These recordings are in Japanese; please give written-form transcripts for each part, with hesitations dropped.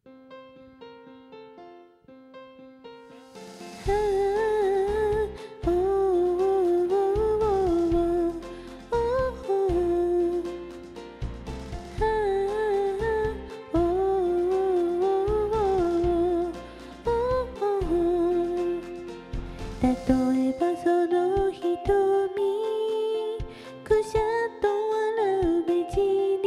例えばその瞳、くしゃっと笑う目尻、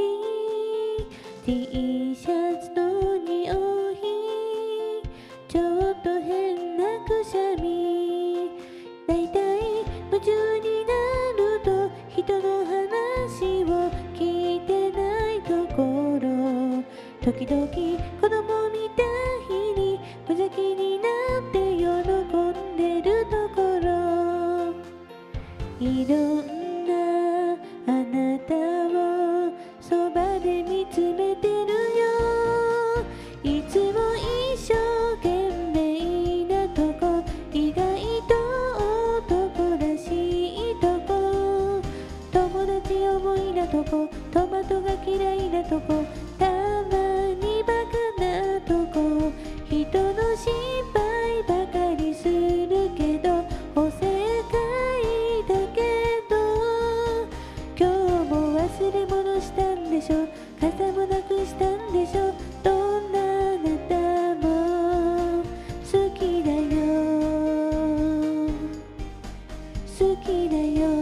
T シャツの匂い、ちょっと変なくしゃみ、だいたい夢中になると人の話を聞いてないところ、時々子供みたいに無邪気になって喜んでるところ、いろんなあなたをそばで見つめてるよ。いつも一生懸命なとこ、意外と男らしいとこ、友達思いなとこ、トマトが嫌いなとこ、たまにバカなとこ、人の心配ばかりするけどおせっかいだけど、今日も忘れ物したんでしょ、傘もなくしたんでしょ、どんなあなたも好きだよ、好きだよ。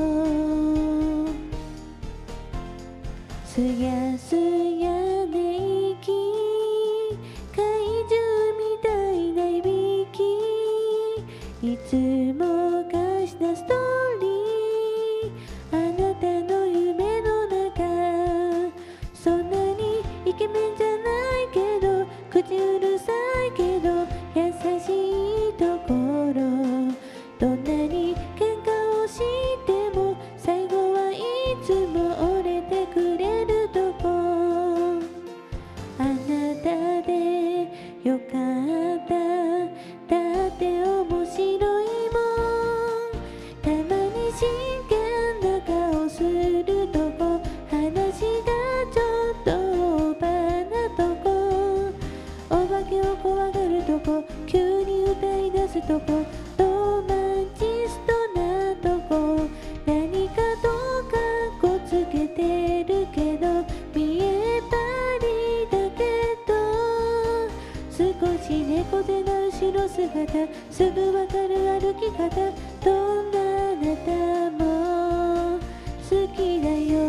すやすや寝息、怪獣みたいないびき、いつもおかしなストーリー、あなたの夢の中、そんなにイケメンじゃないけど口うるさいけど優しいところ、どんなに喧嘩をしても最後はいつも折れてくれるとこ、あなたでよかった、だって面白いもん、たまに真剣な顔するとこ、話がちょっとオーバーなとこ、お化けを怖がるとこ、急に歌い出すとこ、ロマンチストなとこ、何かとかっこつけてるけど見えたりだけど、少し猫背な後ろ姿、すぐわかる歩き方、どんなあなたも好きだよ、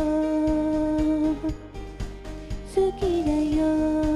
好きだよ。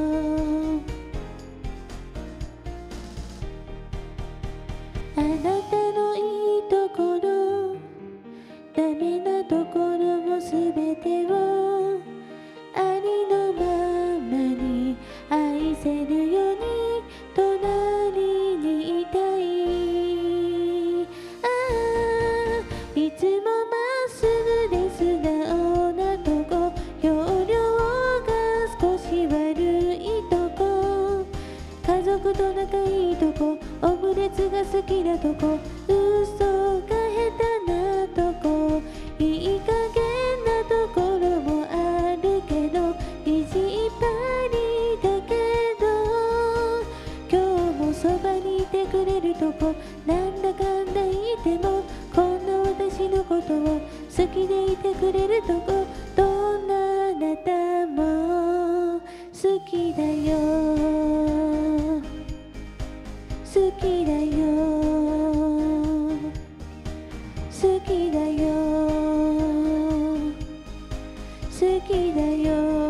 あなたのいいところ、ダメなところもすべてをありのままに愛せるように隣にいたい。ああ、いつもまっすぐで素直なとこ、容量が少し悪いとこ、家族と仲いいとこ、オムレツが好きなとこ、嘘が下手なとこ、いい加減なところもあるけど意地いっぱりだけど、今日もそばにいてくれるとこ、なんだかんだ言ってもこんな私のことを好きでいてくれるとこ、どんなあなたも好きだよ、好きだよ、好きだよ、好きだよ。